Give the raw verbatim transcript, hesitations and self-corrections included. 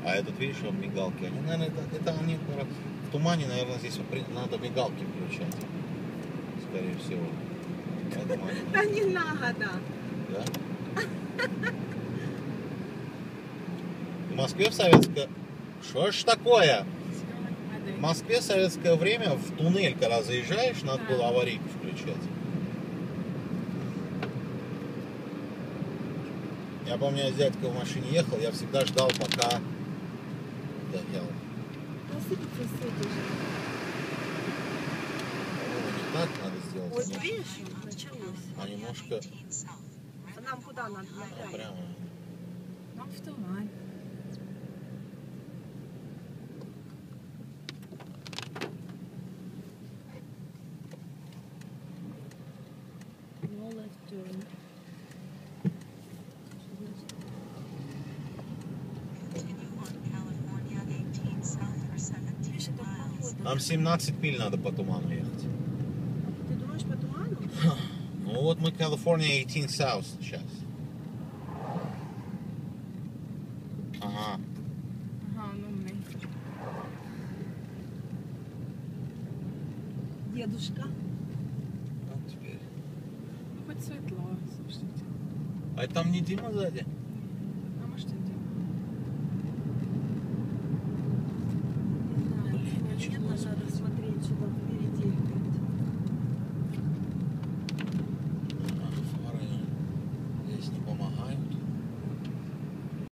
А этот, видишь, он мигалки. Они, наверное, это, это они в тумане, наверное, здесь надо мигалки включать. Скорее всего. Да не надо. Да? В Москве в советское... Что ж такое? В Москве в советское время в туннель, когда заезжаешь, надо Да. было аварийку включать. Я помню, я с дядькой в машине ехал, я всегда ждал, пока... Да, я... Посыпется сыпешь. Ну, не так надо сделать. Вот немножко. видишь, началось. А немножко... А нам куда надо А, направить? прямо... Нам в туман. No left turn. Видишь, это погода. Нам семнадцать миль надо по туману ехать. Ты думаешь по туману? Ну вот мы California восемнадцать South сейчас. Ага. Ага, он умный. Дедушка. Вот теперь. Ну, хоть светло, слушайте. А там не Дима сзади?